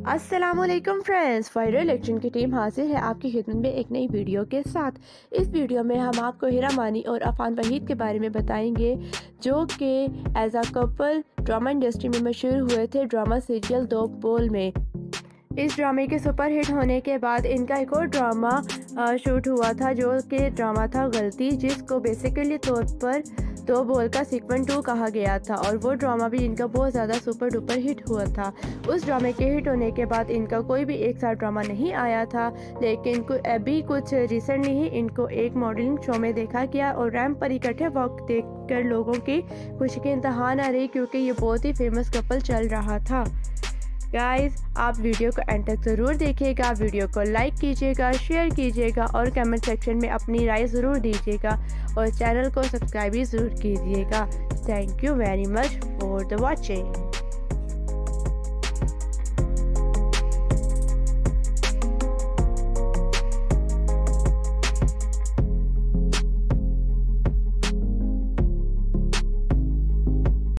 अस्सलामुअलैकुम फ्रेंड्स, फायरल इलेक्शन की टीम हाजिर है आपकी खिदमत में एक नई वीडियो के साथ। इस वीडियो में हम आपको हिरा मानी और अफान वहीद के बारे में बताएंगे, जो कि as a couple drama industry में मशहूर हुए थे ड्रामा सीरियल दो बोल में। इस ड्रामे के सुपरहिट होने के बाद इनका एक और ड्रामा शूट हुआ था, जो कि ड्रामा था गलती, जिसको बेसिकली तौर पर दो बोल का सीक्वेंस 2 कहा गया था, और वो ड्रामा भी इनका बहुत ज़्यादा सुपर डुपर हिट हुआ था। उस ड्रामे के हिट होने के बाद इनका कोई भी एक साथ ड्रामा नहीं आया था, लेकिन अभी कुछ रिसेंटली ही इनको एक मॉडलिंग शो में देखा गया और रैंप पर इकट्ठे वक्त देखकर लोगों की खुशी की इंतहा न रही, क्योंकि ये बहुत ही फेमस कपल चल रहा था। गाइस, आप वीडियो को एंड तक ज़रूर देखिएगा, वीडियो को लाइक कीजिएगा, शेयर कीजिएगा और कमेंट सेक्शन में अपनी राय ज़रूर दीजिएगा और चैनल को सब्सक्राइब भी ज़रूर कीजिएगा। Thank you very much for the watching.